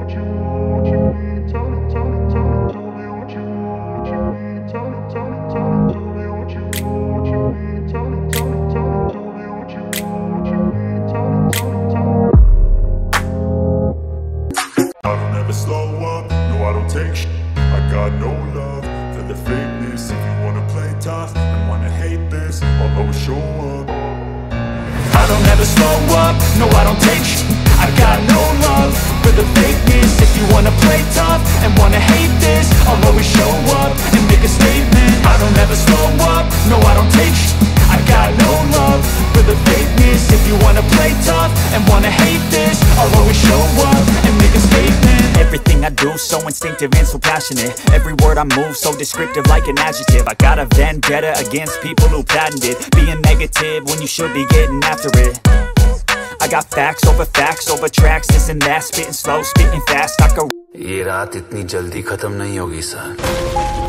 So instinctive and so passionate. Every word I move so descriptive like an adjective. I got a vendetta against people who patented being negative when you should be getting after it. I got facts over tracks, this and that. Spitting slow, spitting fast, I could. ये रात इतनी जल्दी खत्म नहीं होगी sir.